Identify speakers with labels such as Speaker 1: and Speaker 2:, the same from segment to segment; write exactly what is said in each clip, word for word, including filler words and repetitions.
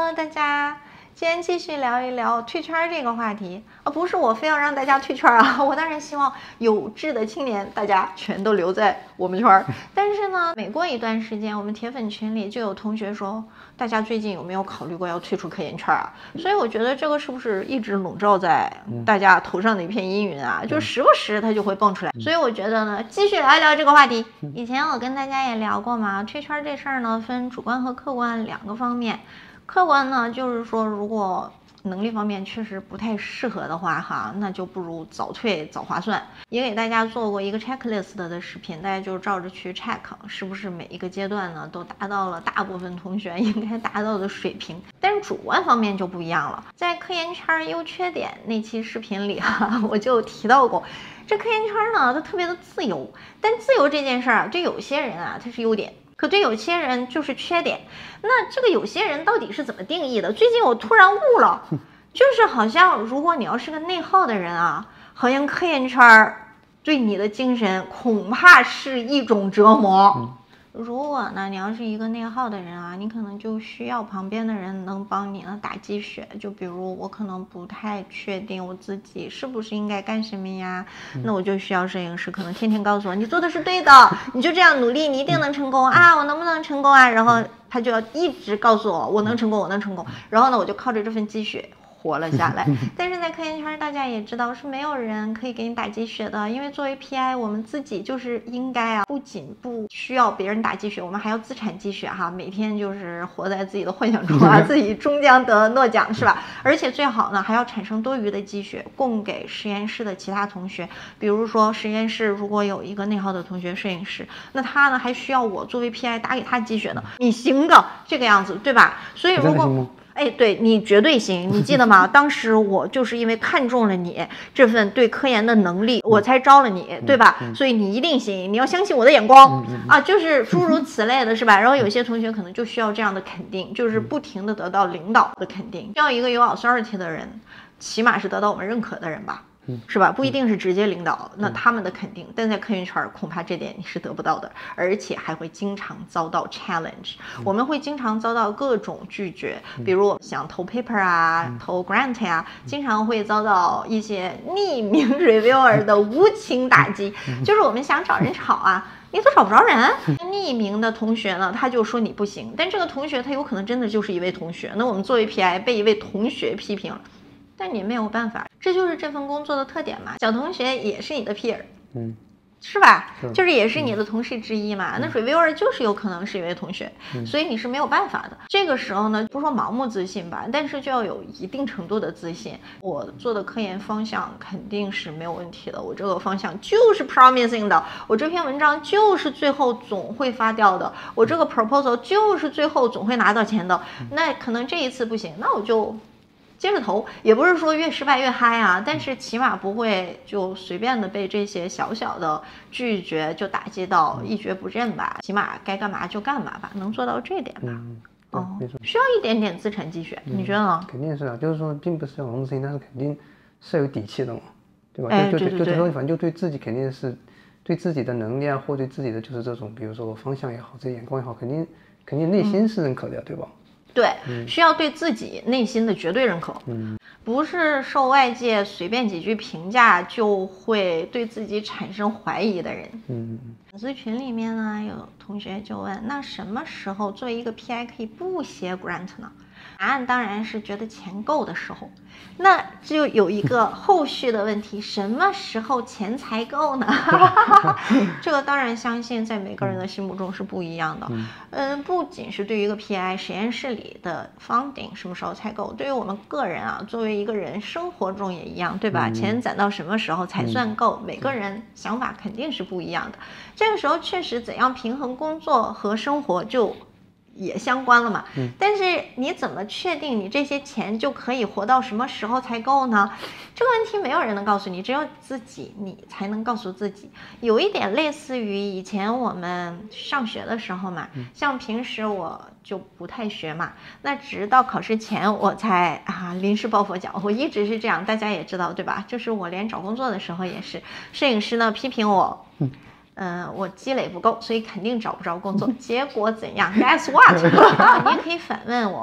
Speaker 1: Hello， 大家，今天继续聊一聊退圈这个话题啊，不是我非要让大家退圈啊，我当然希望有志的青年大家全都留在我们圈。但是呢，每过一段时间，我们铁粉群里就有同学说，大家最近有没有考虑过要退出科研圈啊？所以我觉得这个是不是一直笼罩在大家头上的一片阴云啊？就时不时它就会蹦出来。所以我觉得呢，继续聊一聊这个话题。以前我跟大家也聊过嘛，退圈这事儿呢，分主观和客观两个方面。客观呢，就是说如果能力方面确实不太适合的话哈，那就不如早退早划算。也给大家做过一个 checklist 的视频，大家就照着去 check 是不是每一个阶段呢都达到了大部分同学应该达到的水平。但是主观方面就不一样了，在科研圈优缺点那期视频里哈，我就提到过，这科研圈呢它特别的自由，但自由这件事儿啊，对有些人啊它是优点。可对有些人就是缺点，那这个有些人到底是怎么定义的？最近我突然悟了，就是好像如果你要是个内耗的人啊，好像科研圈对你的精神恐怕是一种折磨。嗯如果呢，你要是一个内耗的人啊，你可能就需要旁边的人能帮你呢打鸡血。就比如我可能不太确定我自己是不是应该干什么呀，嗯、那我就需要摄影师，可能天天告诉我你做的是对的，你就这样努力，你一定能成功啊！我能不能成功啊？然后他就要一直告诉我我能成功，我能成功。然后呢，我就靠着这份鸡血活了下来。但是在科研圈大家也知道是没有人可以给你打鸡血的，因为作为 P I 我们自己就是应该啊，不仅不需要别人打鸡血，我们还要自产鸡血哈，每天就是活在自己的幻想中啊，自己终将得诺奖是吧？而且最好呢还要产生多余的鸡血供给实验室的其他同学，比如说实验室如果有一个内耗的同学摄影师，那他呢还需要我作为 P I 打给他鸡血呢，你行的这个样子对吧？所以如果哎，对你绝对行，你记得吗？当时我就是因为看中了你这份对科研的能力，我才招了你，对吧？所以你一定行，你要相信我的眼光啊，就是诸如此类的，是吧？然后有些同学可能就需要这样的肯定，就是不停的得到领导的肯定，这样一个有 authority 的人，起码是得到我们认可的人吧。是吧？不一定是直接领导，那他们的肯定，但在科研圈恐怕这点你是得不到的，而且还会经常遭到 challenge。我们会经常遭到各种拒绝，比如想投 paper 啊、投 grant 呀、啊，经常会遭到一些匿名 reviewer 的无情打击。就是我们想找人炒啊，你都找不着人。匿名的同学呢，他就说你不行，但这个同学他有可能真的就是一位同学。那我们作为 P I 被一位同学批评了。但你没有办法，这就是这份工作的特点嘛。小同学也是你的 peer， 嗯，是吧？是就是也是你的同事之一嘛。嗯、那 reviewer 就是有可能是一位同学，嗯、所以你是没有办法的。这个时候呢，不说盲目自信吧，但是就要有一定程度的自信。我做的科研方向肯定是没有问题的，我这个方向就是 promising 的，我这篇文章就是最后总会发掉的，我这个 proposal 就是最后总会拿到钱的。那可能这一次不行，那我就接着投，也不是说越失败越嗨啊，但是起码不会就随便的被这些小小的拒绝就打击到一蹶不振吧，起码该干嘛就干嘛吧，能做到这点吧。嗯哦，没错，需要一点点自产鸡血，嗯、你觉得呢？
Speaker 2: 肯定是啊，就是说并不是盲目自信，但是肯定是有底气的嘛，对吧？哎、就就就就说反正就对自己肯定是对自己的能力啊，或对自己的就是这种比如说方向也好，这眼光也好，肯定肯定内心是认可的呀，嗯、对吧？
Speaker 1: 对，需要对自己内心的绝对认可，嗯，不是受外界随便几句评价就会对自己产生怀疑的人。嗯，粉丝群里面呢，有同学就问，那什么时候作为一个 P I 可以不写 grant 呢？答案当然是觉得钱够的时候。那就有一个后续的问题，什么时候钱才够呢？这个当然相信在每个人的心目中是不一样的。嗯、呃，不仅是对于一个 P I 实验室里的 funding 什么时候才够，对于我们个人啊，作为一个人生活中也一样，对吧？嗯、钱攒到什么时候才算够？嗯、每个人想法肯定是不一样的。这个时候确实怎样平衡工作和生活就也相关了嘛，嗯、但是你怎么确定你这些钱就可以活到什么时候才够呢？这个问题没有人能告诉你，只有自己你才能告诉自己。有一点类似于以前我们上学的时候嘛，嗯、像平时我就不太学嘛，那直到考试前我才啊临时抱佛脚，我一直是这样，大家也知道对吧？就是我连找工作的时候也是，摄影师呢批评我。嗯嗯、呃，我积累不够，所以肯定找不着工作。结果怎样 ？Guess what？ 你也可以反问我，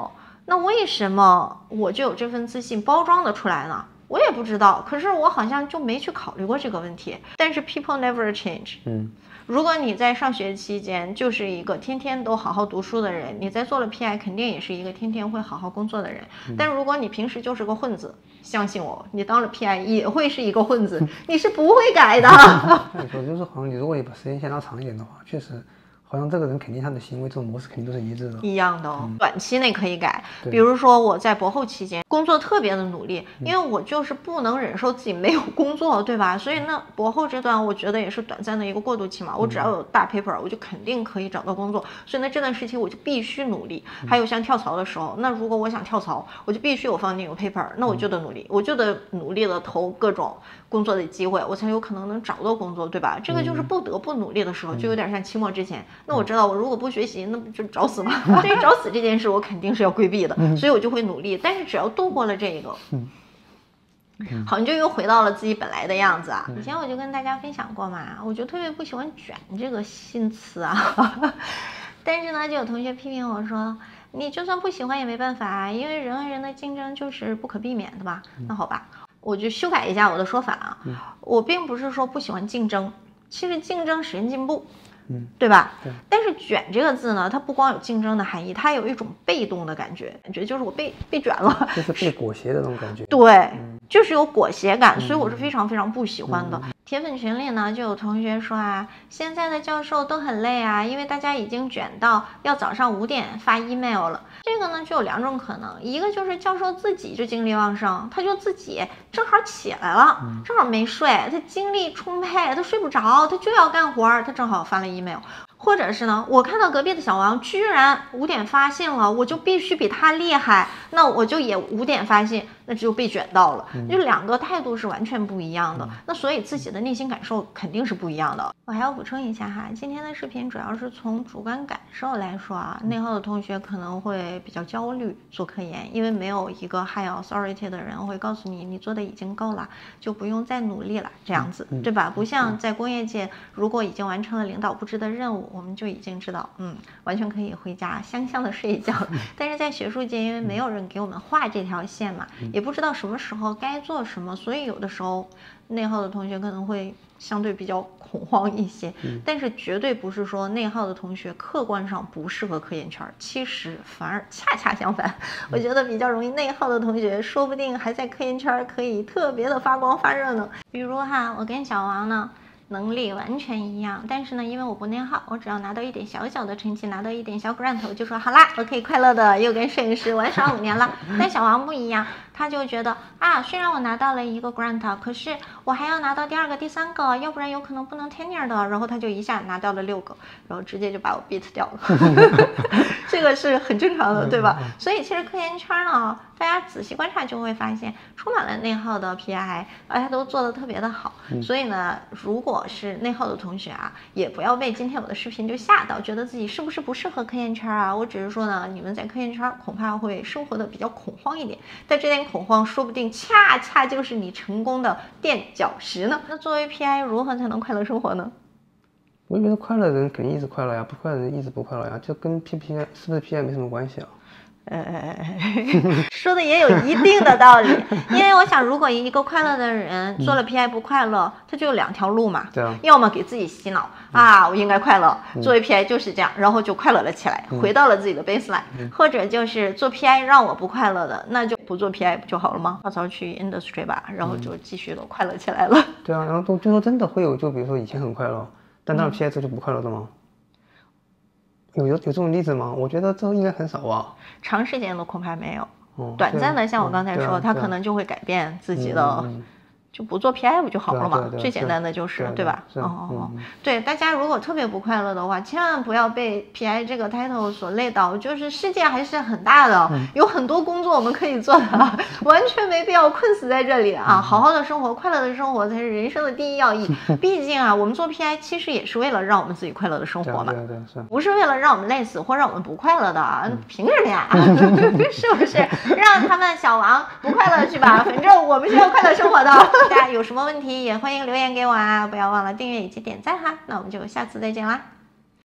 Speaker 1: 那为什么我就有这份自信包装的出来呢？我也不知道，可是我好像就没去考虑过这个问题。但是 people never change。
Speaker 2: 嗯，
Speaker 1: 如果你在上学期间就是一个天天都好好读书的人，你在做了 P I 肯定也是一个天天会好好工作的人。嗯、但如果你平时就是个混子，相信我，你当了 P I 也会是一个混子，你是不会改的。
Speaker 2: 那你说就是好像你如果你把时间线拉长一点的话，确实。好像这个人肯定他的行为这种模式肯定都是一致的，
Speaker 1: 一样的哦。嗯、短期内可以改，比如说我在博后期间工作特别的努力，因为我就是不能忍受自己没有工作，对吧？所以那博后这段我觉得也是短暂的一个过渡期嘛。我只要有大 paper， 我就肯定可以找到工作。所以那这段时期我就必须努力。还有像跳槽的时候，那如果我想跳槽，我就必须有 funding 有 paper， 那我就得努力，我就得努力的投各种工作的机会，我才有可能能找到工作，对吧？这个就是不得不努力的时候，就有点像期末之前。那我知道我如果不学习，那不就找死吗？对于找死这件事，我肯定是要规避的，所以我就会努力。但是只要度过了这个，好像就又回到了自己本来的样子啊。以前我就跟大家分享过嘛，我就特别不喜欢卷这个新词啊。但是呢，就有同学批评我说，你就算不喜欢也没办法，因为人和人的竞争就是不可避免的吧。那好吧，我就修改一下我的说法啊。我并不是说不喜欢竞争，其实竞争使人进步。嗯，对吧？对。但是卷这个字呢，它不光有竞争的含义，它有一种被动的感觉，感觉就是我被被卷了，
Speaker 2: 就是被裹挟的那种感觉。
Speaker 1: 对，嗯、就是有裹挟感，所以我是非常非常不喜欢的。嗯、铁粉群里呢，就有同学说啊，现在的教授都很累啊，因为大家已经卷到要早上五点发 email 了。这个呢，就有两种可能，一个就是教授自己就精力旺盛，他就自己正好起来了，嗯、正好没睡，他精力充沛，他睡不着，他就要干活，他正好发了email。或者是呢，我看到隔壁的小王居然五点发信了，我就必须比他厉害，那我就也五点发信，那就被卷到了。嗯、就两个态度是完全不一样的，嗯、那所以自己的内心感受肯定是不一样的。我还要补充一下哈，今天的视频主要是从主观感受来说啊，内耗的同学可能会比较焦虑做科研，因为没有一个 high authority 的人会告诉你，你做的已经够了，就不用再努力了，这样子，嗯、对吧？不像在工业界，如果已经完成了领导布置的任务，我们就已经知道，嗯，完全可以回家香香的睡一觉。但是在学术界，因为没有人给我们画这条线嘛，也不知道什么时候该做什么，所以有的时候内耗的同学可能会相对比较恐慌一些。但是绝对不是说内耗的同学客观上不适合科研圈，其实反而恰恰相反。我觉得比较容易内耗的同学，说不定还在科研圈可以特别的发光发热呢。比如哈，我跟小王呢能力完全一样，但是呢，因为我不内耗，我只要拿到一点小小的成绩，拿到一点小 grant， 我就说好啦，我可以快乐的又跟摄影师玩耍五年了。但小王不一样，他就觉得啊，虽然我拿到了一个 grant， 可是我还要拿到第二个、第三个，要不然有可能不能 tenure 的。然后他就一下拿到了六个，然后直接就把我 beat 掉了。这个是很正常的，对吧？所以其实科研圈呢，大家仔细观察就会发现，充满了内耗的 P I， 而且都做得特别的好。嗯、所以呢，如果是内耗的同学啊，也不要被今天我的视频就吓到，觉得自己是不是不适合科研圈啊？我只是说呢，你们在科研圈恐怕会生活的比较恐慌一点，但这点恐慌说不定恰恰就是你成功的垫脚石呢。那作为 P I， 如何才能快乐生活呢？
Speaker 2: 我觉得快乐的人肯定一直快乐呀，不快乐的人一直不快乐呀，就跟 P P I 是不是 P I 没什么关系啊。
Speaker 1: 呃，说的也有一定的道理，因为我想，如果一个快乐的人做了 P I 不快乐，他就有两条路嘛。
Speaker 2: 对啊。
Speaker 1: 要么给自己洗脑啊，我应该快乐，作为 P I 就是这样，然后就快乐了起来，回到了自己的 baseline。或者就是做 P I 让我不快乐的，那就不做 P I 不就好了吗？跳槽去 industry 吧，然后就继续的快乐起来了。
Speaker 2: 对啊，然后就就说真的会有，就比如说以前很快乐，但到了 P I 之后就不快乐了吗？有有有这种例子吗？我觉得这应该很少吧。
Speaker 1: 长时间的恐怕没有，哦、短暂的像我刚才说，他、嗯啊、可能就会改变自己的。嗯嗯就不做 P I 不就好了嘛？
Speaker 2: 对对对
Speaker 1: 最简单的就是，对吧？
Speaker 2: 哦
Speaker 1: 哦哦，对，大家如果特别不快乐的话，千万不要被 P I 这个 title 所累倒。就是世界还是很大的，嗯、有很多工作我们可以做的，完全没必要困死在这里啊！好好的生活，快乐的生活才是人生的第一要义。毕竟啊，我们做 P I 其实也是为了让我们自己快乐的生活嘛，
Speaker 2: 对对对，
Speaker 1: 不是为了让我们累死或让我们不快乐的啊！凭什么呀？是不是？让他们小王不快乐去吧，反正我们是要快乐生活的。大家有什么问题也欢迎留言给我啊！不要忘了订阅以及点赞哈，那我们就下次再见啦。